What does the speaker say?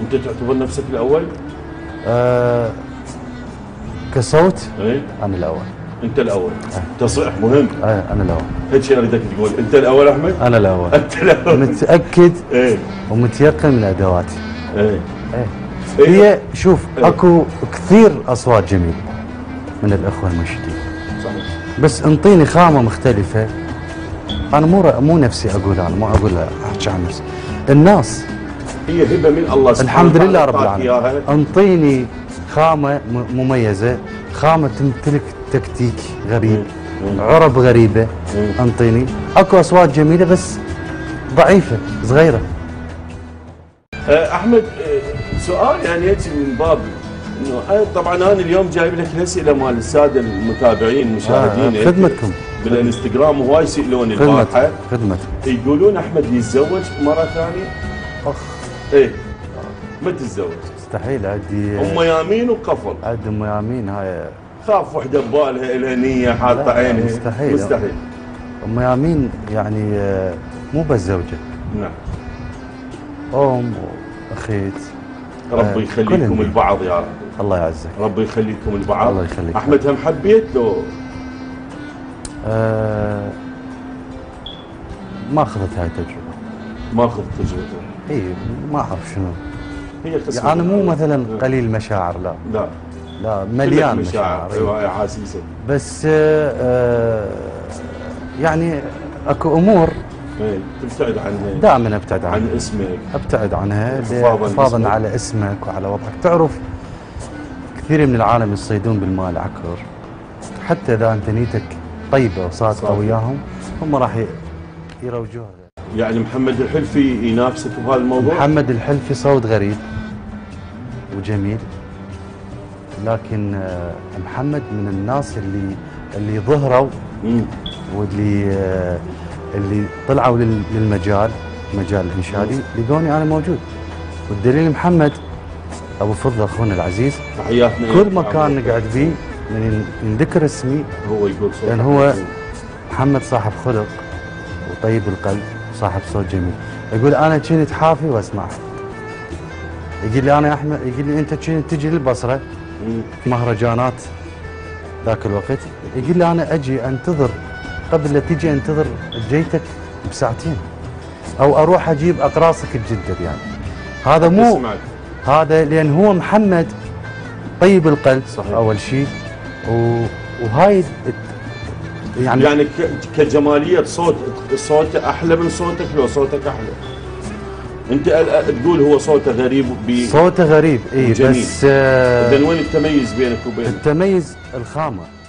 انت تعتبر نفسك الاول؟ كصوت ايه انا الاول. انت الاول. تصريح مهم. انا الاول. هيك شيء اريدك تقول انت الاول احمد؟ انا الاول. انت الاول. متاكد ايه ومتيقن من ادواتي. ايه هي شوف اكو كثير اصوات جميله من الاخوه المنشدين. صحيح. بس انطيني خامه مختلفه. انا مو نفسي اقول، انا مو اقول احكي عن نفسي. الناس هي هبه من الله سبحانه الحمد لله رب العالمين. انطيني خامه مميزه، خامه تمتلك تكتيك غريب، عرب غريبه. انطيني اكو اصوات جميله بس ضعيفه صغيره. احمد سؤال يعني هيك من باب انه طبعا انا اليوم جايب لك الاسئله مال الساده المتابعين المشاهدين خدمتكم بالانستغرام، وهاي يسالوني البارحه خدمتكم يقولون احمد يتزوج مره ثانيه؟ اخ ايه ما تتزوج؟ مستحيل. عندي ام يامين وقفل. عندي ام يامين هاي خاف وحده ببالها لها نيه حاطه عينها. مستحيل. مستحيل. ام يامين يعني مو بس زوجه، نعم ام واخيت. ربي يخليكم البعض يا رب. الله يعزك. ربي يخليكم البعض. الله يخليك. احمد هم حبيت لو ما اخذت هاي التجربه. ما اخذت تجربته؟ اي ما اعرف شنو هي قصه. يعني مو مثلا قليل مشاعر، لا مليان مشاعر. ايوه احاسيسك. بس يعني اكو امور تبتعد عنها. دائما ابتعد عنها. عن اسمك. ابتعد عنها حفاظا على اسمك وعلى وضعك. تعرف كثير من العالم يصيدون بالمال عكر، حتى اذا انت نيتك طيبه وصادقه وياهم هم راح يروجوها. يعني محمد الحلفي ينافسك بهذا الموضوع؟ محمد الحلفي صوت غريب وجميل، لكن محمد من الناس اللي ظهروا اللي طلعوا للمجال، مجال الانشادي، لقوني انا موجود. والدليل محمد ابو فضل اخونا العزيز، تحياتنا كل مكان نقعد فيه من ذكر اسمي هو يقول صوت، لان هو محمد صاحب خلق وطيب القلب وصاحب صوت جميل. يقول انا كنت حافي واسمعك. يقول لي انا يا احمد، يقول لي انت كنت تجي للبصره في مهرجانات ذاك الوقت، يقول لي انا اجي انتظر قبل لا تجي انتظر جيتك بساعتين، او اروح اجيب اقراصك تجدد. يعني هذا مو هذا لان هو محمد طيب القلب. صحيح. اول شيء وهاي يعني كجماليه صوته احلى من صوتك لو صوتك احلى؟ انت تقول هو صوته غريب صوته غريب اي، بس اذا وين التميز بينك وبينه؟ التميز الخامه.